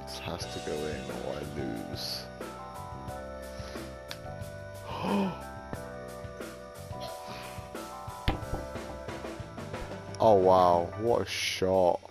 This has to go in or I lose. Oh wow, what a shot.